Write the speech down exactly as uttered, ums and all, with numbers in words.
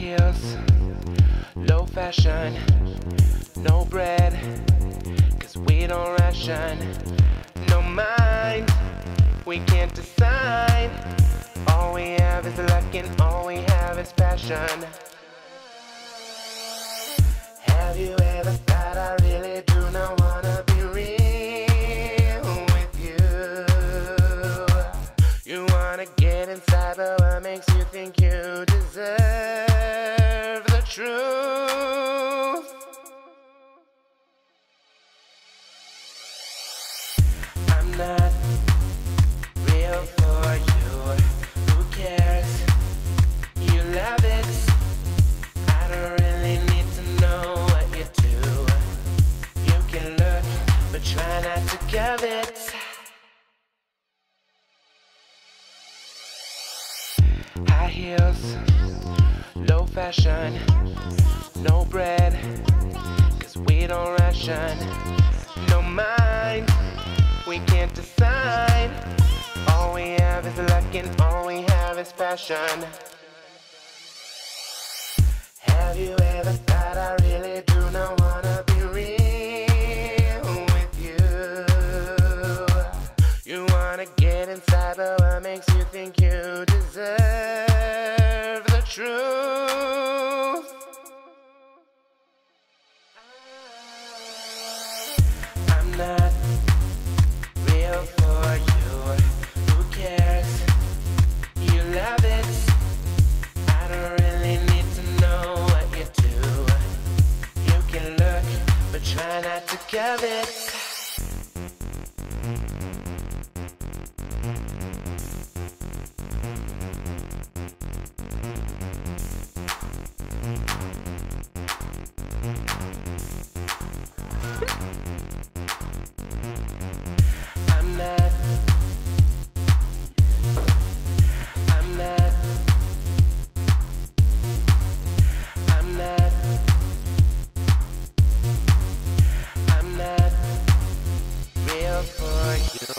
heels, low fashion, no bread, cause we don't ration. No mind, we can't decide. All we have is luck and all we have is passion. Have you ever thought I really do not wanna be real with you? You wanna get inside, but what makes you think you deserve the truth? I'm not real for you. Who cares? You love it. I don't really need to know what you do. You can look, but try not to covet. High heels, low fashion, no bread, cause we don't ration. No mind, we can't decide. All we have is luck and all we have is passion. Have you ever thought I really do not wanna be real with you? You wanna get inside, but what makes you think you deserve the truth? I'm not real for you. Who cares? You love it. I don't really need to know what you do. You can look, but try not to covet. I'm not, I'm not, I'm not, I'm not real for you.